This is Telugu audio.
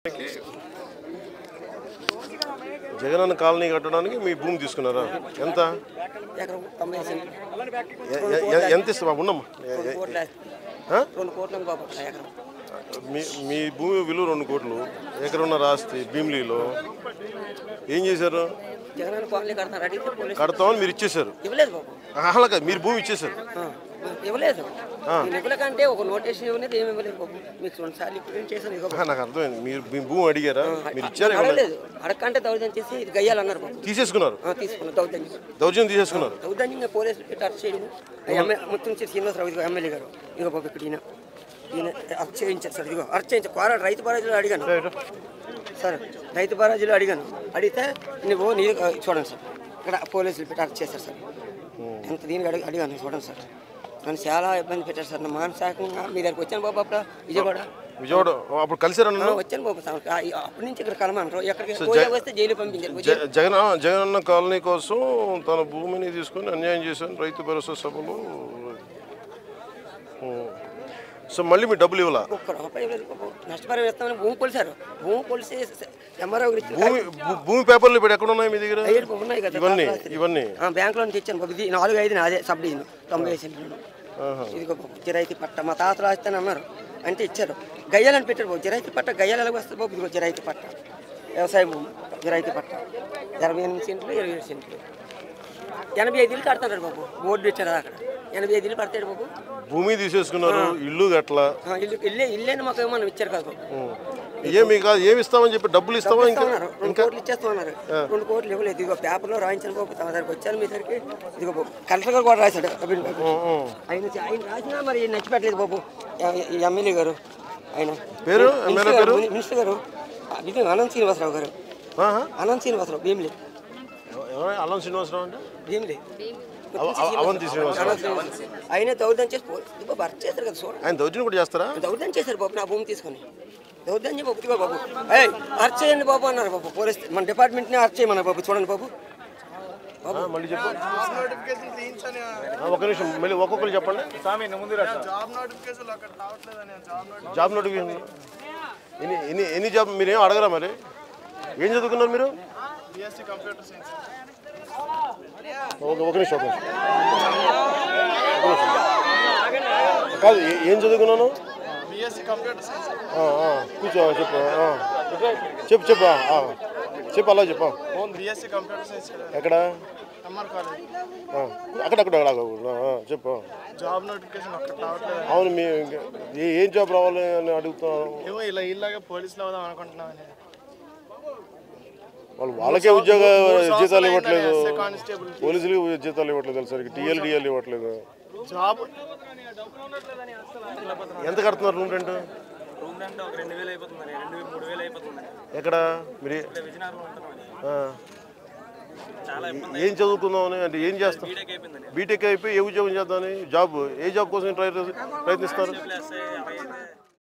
జగనన్న కాలనీ కట్టడానికి మీ భూమి తీసుకున్నారా? ఎంత ఎంత ఇస్తా ఉండమ్మా? మీ భూమి విలువ 2 కోట్లు, ఎకరున్నర ఆస్తి భీమిలీలో. ఏం చేశారు? కడతామని మీరు ఇచ్చేసారు. అలాగే మీరు భూమి ఇచ్చేసారు. ఇవ్వలేదు. కంటే ఒక నోటీషన్ ఇవ్వలేదు, ఏమి ఇవ్వలేదు బాబు. మీకు 2 సార్లు చేశాను. నాకు అర్థమైంది. మీరు మీ భూమి అడిగారా? మీరు ఇచ్చారు? అడగలేదు. అడగంటే దౌర్జన్యం చేసి ఇది గయ్యాలన్నారు బాబు. తీసేసుకున్నారు. దౌర్జన్యం తీసేసుకున్నారు. దౌర్జన్యంగా పోలీసులు పెట్టి అరెస్ట్ చేయడం. మొత్తం శ్రీనివాసరావు ఇదిగో ఎమ్మెల్యే గారు ఇదిగో బాబు ఇక్కడ ఈయన అరెస్ట్ చేయించారు సార్. ఇదిగో అరెస్ట్ చేయించారు. కోరాడు రైతు బరాజులో అడిగాను సార్. రైతు బరాజులో అడిగాను. అడిగితే నువ్వు నీ చూడండి సార్, ఇక్కడ పోలీసులు పెట్టి అరెస్ట్ చేశారు సార్. ఎంత దీనికి అడిగాను చూడండి సార్. నన్ను చాలా ఇబ్బంది పెట్టారు సార్. నా మానసికంగా మీ దగ్గరికి వచ్చాను బాబు. అప్పుడు విజయవాడ అప్పుడు కలిసారు. వచ్చాను బాబు. అప్పటి నుంచి ఇక్కడ కలమంటారు. ఎక్కడికి వస్తే జైలు పంపించారు. జగనన్న కాలనీ కోసం తన భూమిని తీసుకొని అన్యాయం చేశాను రైతు భరోసా సభలో. సో మళ్ళీ మీ డబ్బులు ఇవ్వాలా? నష్టపరిహారం ఇస్తామని భూమి కొలిసారు. భూమి కొలిసి భూమి పేపర్లు ఇప్పుడు ఎక్కడ ఉన్నాయి మీ దగ్గర? ఉన్నాయి కదా ఇవన్నీ బ్యాంకులో నుంచి ఇచ్చాను బాబు. 4-5 నాదే సబ్ డివిజన్ 90 సెంట్లు. ఇదిగో బాబు జిరాయితీ పట్ట మా తాతలు రాస్తాను అన్నారు, అంటే ఇచ్చారు. గయ్యాలని పెట్టారు బాబు. జిరాయితీ పట్ట గయ్యాలు ఎలాగ వస్తుంది బాబు? ఇదిగో జిరాయితీ పట్ట, వ్యవసాయ భూమి జిరాయితీ పట్ట 28 సెంట్లు 27 సెంట్లు 85 ఇల్లు కడతాడు బాబు. బోర్డు పెట్టారు అక్కడ 85 ఇల్లు కడతాడు బాబు. భూమి తీసేసుకున్నారు, ఇల్లు గట్ల ఇల్లేని మాకు ఏమన్నా ఇచ్చారు కదా బాబు. ఏమి ఇస్తామని చెప్పి డబ్బులు ఇస్తామని 2 కోట్లు ఇచ్చేస్తామన్నారు. 2 కోట్లు ఇవ్వలేదు. ఇదిగో పేపర్లో రాయించాను బాబు. తమ దగ్గరికి వచ్చాను మీ దగ్గరికి. ఇదిగో బాబు కలెక్టర్ గారు కూడా రాశాడు. ఆయన రాసినా మరి నచ్చిపెట్టలేదు బాబు. ఎమ్మెల్యే గారు ఆయన పేరు మినిస్టర్ గారు ఇది అనంత శ్రీనివాసరావు గారు. అనంత శ్రీనివాసరావు భీమిలి. అనంత శ్రీనివాసరావు అంటే భీమిలి ఆయన దౌర్జన్యం చేసి అరెస్ట్ చేశారు కదా. చూడండి, ఆయన దౌర్జన్యం కూడా చేస్తారా? దౌర్జన్యం చేశారు బాబు. నా భూమి తీసుకొని దౌర్జన్యం బాబు. బాబు అరెస్ట్ చేయండి బాబు అన్నారు బాబు. పోలీస్ మన డిపార్ట్మెంట్ని అరెస్ట్ చేయమన్నారు బాబు. చూడండి బాబు. మళ్ళీ చెప్పండి. ఒక నిమిషం మళ్ళీ ఒక్కొక్కరు చెప్పండి. జాబ్ నోటిఫికేషన్ ఎన్ని జాబ్? మీరేం అడగరా? మరి ఏం చదువుకున్నారు మీరు? ఒక నిమిషం కాదు, ఏం చదువుకున్నాను? కూర్చో చెప్పు అలా చెప్పు. ఎక్కడ? అక్కడక్కడ చెప్పు. జాబ్ నోటిఫికేషన్ అవును, మీ ఏం జాబ్ రావాలి అని అడుగుతున్నాను. ఇలాగే పోలీసులు అవుదాం అనుకుంటున్నాను. వాళ్ళకే ఉద్యోగ జీతాలు ఇవ్వట్లేదు, పోలీసులకి జీతాలు ఇవ్వట్లేదు, సరికి టీఎల్ ఇవ్వట్లేదు. ఎంత కడుతున్నారు రూమ్ రెంట్? ఎక్కడ మీరు ఏం చదువుకుందామని, అంటే ఏం చేస్తాం? బీటెక్ అయిపోయి ఏ ఉద్యోగం చేద్దామని, ఏ జాబ్ కోసం ప్రయత్నిస్తారు?